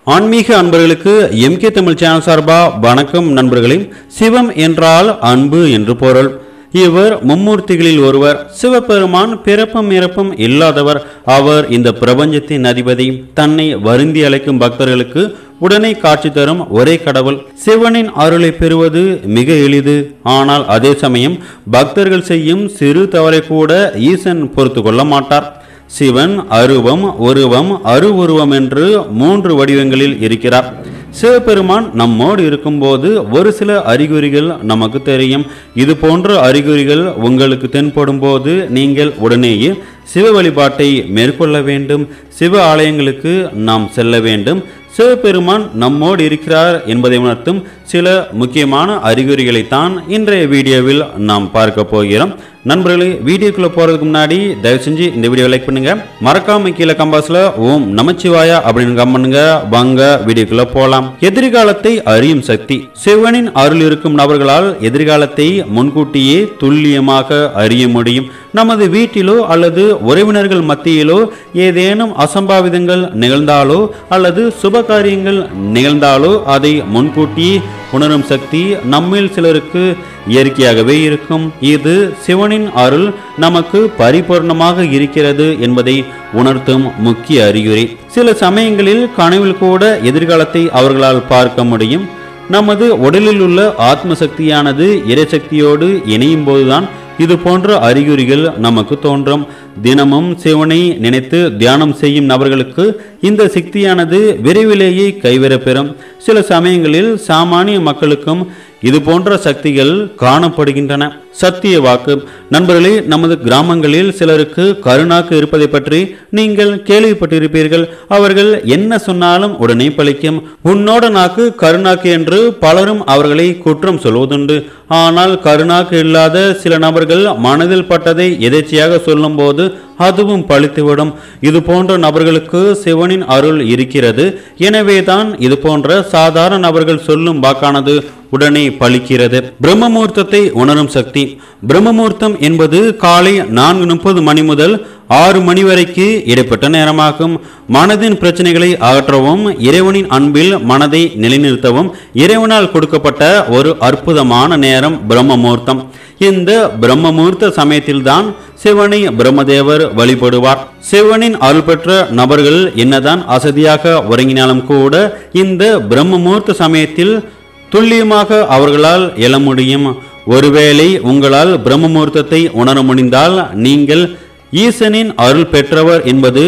ஆன்மீக அன்பர்களுக்கு MK Tamil channel சார்பா வணக்கம் நண்பர்களே. சிவம் என்றால் அன்பு என்று பொருள். இவர் மும்மூர்த்திகளில் ஒருவர். சிவபெருமான் பிறப்பும் இறப்பும் இல்லாதவர். அவர் இந்த பிரபஞ்சத்தின் அதிபதி. தன்னை வருந்தி அழைக்கும் பக்தர்களுக்கு உடனே காட்சி தரும் ஒரே கடவுள். சிவனின் அருளை பெறுவது மிக எளிது. ஆனால் அதே சமயம் பக்தர்கள் செய்யும் சிறு தவறை கூட ஈசன் பொறுத்து கொள்ள மாட்டார். சிவன் அருவம், உருவம், அருவுருவம் என்று 3 வடிவங்களில் இருக்கிறார். சிவபெருமான் நம்மோடு இருக்கும்போது ஒரு சில அறிகுறிகள் நமக்கு தெரியும். இது போன்ற அறிகுறிகள் உங்களுக்கு தென்படும் போது நீங்கள் உடனேயே சிவ வழிபாட்டை மேற்கொள்ள வேண்டும். சிவ ஆலயங்களுக்கு நாம் செல்ல வேண்டும். சிவபெருமான் நம்மோடு இருக்கிறார் என்பதை உணர்த்தும் சில முக்கியமான அறிகுறிகளைத்தான் இன்றைய வீடியோவில் நாம் பார்க்க போகிறோம். நண்பர்களே, வீடியோக்குள்ள போறதுக்கு முன்னாடி தயவு செஞ்சு இந்த வீடியோ லைக் பண்ணுங்க. மறக்காம கீழே கம்பாஸ்ல ஓம் நமச்சிவாயா அப்படின்னு கம் பண்ணுங்க. வாங்க வீடியோக்குள்ள போலாம். எதிர்காலத்தை அறியும் சக்தி. சிவனின் அருள் இருக்கும் நபர்களால் எதிர்காலத்தை முன்கூட்டியே துல்லியமாக அறிய முடியும். நமது வீட்டிலோ அல்லது உறவினர்கள் மத்தியிலோ ஏதேனும் அசம்பாவிதங்கள் நிகழ்ந்தாலோ அல்லது சுப காரியங்கள் நிகழ்ந்தாலோ அதை முன்கூட்டியே உணரும் சக்தி நம்மில் சிலருக்கு இயற்கையாகவே இருக்கும். இது சிவனின் அருள் நமக்கு பரிபூர்ணமாக இருக்கிறது என்பதை உணர்த்தும் முக்கிய அறிகுறி. சில சமயங்களில் கனவில் கூட எதிர்காலத்தை அவர்களால் பார்க்க முடியும். நமது உடலில் உள்ள ஆத்ம சக்தியானது இறைசக்தியோடு இணையும் போதுதான் இது போன்ற அறிகுறிகள் நமக்கு தோன்றும். தினமும் சிவனை நினைத்து தியானம் செய்யும் நபர்களுக்கு இந்த சக்தியானது விரைவிலேயே கைவரப்பெறும். சில சமயங்களில் சாமானிய மக்களுக்கும் இது போன்ற சக்திகள் காணப்படுகின்றன. சத்திய வாக்கு. நண்பர்களே, நமது கிராமங்களில் சிலருக்கு கருநாக்கு இருப்பதை பற்றி நீங்கள் கேள்விப்பட்டிருப்பீர்கள். அவர்கள் என்ன சொன்னாலும் உடனே பலிக்கும். உன்னோட நாக்கு கருநாக்கு என்று பலரும் அவர்களை குற்றம் சொல்வதுண்டு. ஆனால் கருநாக்கு இல்லாத சில நபர்கள் மனதில் பட்டதை எதேச்சையாக சொல்லும் போது அதுவும் பழித்துவிடும். இது போன்ற நபர்களுக்கு சிவனின் அருள் இருக்கிறது. எனவேதான் இது போன்ற சாதாரண நபர்கள் சொல்லும் வாக்கானது உடனே பலிக்கிறது. பிரம்மமுகூர்த்தத்தை உணரும் சக்தி. பிரம்மமுகூர்த்தம் என்பது காலை 4:30 மணி முதல் 6 மணி வரைக்கு இடைப்பட்ட நேரமாகும். மனதின் பிரச்சனைகளை அகற்றவும் இறைவனின் அன்பில் மனதை நிலைநிறுத்தவும் இறைவனால் கொடுக்கப்பட்ட ஒரு அற்புதமான நேரம் பிரம்மமுகூர்த்தம். இந்த பிரம்மமுகூர்த்த சமயத்தில்தான் சிவனை பிரம்மதேவர் வழிபடுவார். சிவனின் அருள் பெற்ற நபர்கள் என்னதான் அசதியாக உறங்கினாலும் கூட இந்த பிரம்மமுகூர்த்த சமயத்தில் துல்லியமாக அவர்களால் எழ முடியும். ஒருவேளை உங்களால் பிரம்மமுகூர்த்தத்தை உணர முடிந்தால் நீங்கள் ஈசனின் அருள் பெற்றவர் என்பது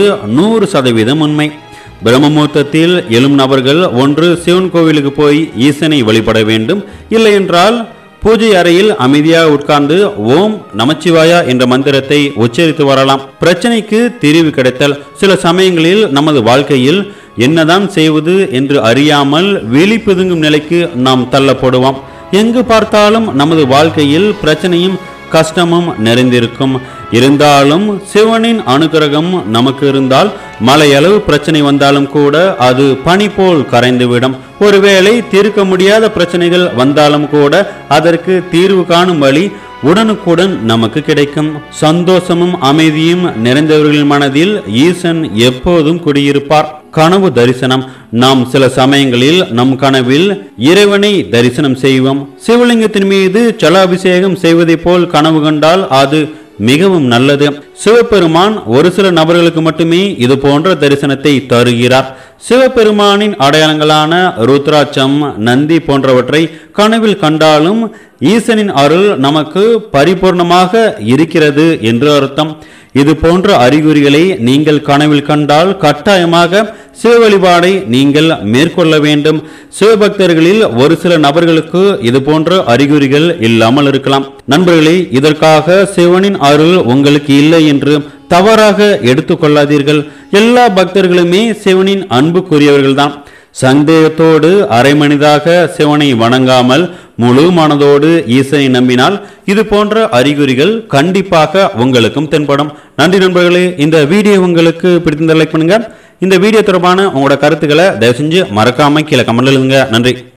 100% உண்மை. பிரம்மமுகூர்த்தத்தில் எழும் நபர்கள் ஒன்று சிவன் கோவிலுக்கு போய் ஈசனை வழிபட வேண்டும். இல்லை என்றால் பூஜை அறையில் அமைதியாக உட்கார்ந்து ஓம் நமச்சிவாயா என்ற மந்திரத்தை உச்சரித்து வரலாம். பிரச்சனைக்கு தீர்வு கிடைத்தல். சில சமயங்களில் நமது வாழ்க்கையில் என்னதான் செய்வது என்று அறியாமல் விழிப்புதுங்கும் நிலைக்கு நாம் தள்ளப்படுவோம். எங்கு பார்த்தாலும் நமது வாழ்க்கையில் பிரச்சனையும் கஷ்டமும் நிறைந்திருக்கும். இருந்தாலும் சிவனின் அனுகிரகம் நமக்கு இருந்தால் மலையளவு பிரச்சனை வந்தாலும் கூட அது பனி போல் கரைந்துவிடும். ஒருவேளை தீர்க்க முடியாத பிரச்சனைகள் வந்தாலும் கூட அதற்கு தீர்வு காணும் வழி உடனுக்குடன் நமக்கு கிடைக்கும். சந்தோஷமும் அமைதியும் நிறைந்தவர்களின் மனதில் ஈசன் எப்போதும் குடியிருப்பார். கனவு தரிசனம். நாம் சில சமயங்களில் நம் கனவில் இறைவனை தரிசனம் செய்வோம். சிவலிங்கத்தின் மீது ஜலாபிஷேகம் செய்வதை போல் கனவு கண்டால் அது மிகவும் நல்லது. சிவபெருமான் ஒரு சில நபர்களுக்கு மட்டுமே இது போன்ற தரிசனத்தை தருகிறார். சிவபெருமானின் அடையாளங்களான ருத்ராட்சம், நந்தி போன்றவற்றை கனவில் கண்டாலும் ஈசனின் அருள் நமக்கு பரிபூர்ணமாக இருக்கிறது என்று அர்த்தம். இது போன்ற அறிகுறிகளை நீங்கள் கனவில் கண்டால் கட்டாயமாக சிவ வழிபாடை நீங்கள் மேற்கொள்ள வேண்டும். சிவபக்தர்களில் ஒரு சில நபர்களுக்கு இது போன்ற அறிகுறிகள் இல்லாமல் இருக்கலாம். நண்பர்களே, இதற்காக சிவனின் அருள் உங்களுக்கு இல்லை என்று தவறாக எடுத்துக்கொள்ளாதீர்கள். எல்லா பக்தர்களுமே சிவனின் அன்புக்குரியவர்கள்தான். சந்தேகத்தோடு அரை மனிதாக சிவனை வணங்காமல் முழு மனதோடு ஈசனை நம்பினால் இது போன்ற அறிகுறிகள் கண்டிப்பாக உங்களுக்கும் தென்படும். நன்றி நண்பர்களே. இந்த வீடியோ உங்களுக்கு பிடித்திருந்தால் லைக் பண்ணுங்க. இந்த வீடியோ தொடர்பான உங்களோட கருத்துக்களை தயவு செஞ்சு மறக்காம கீழே கமெண்ட்ல எழுதுங்க. நன்றி.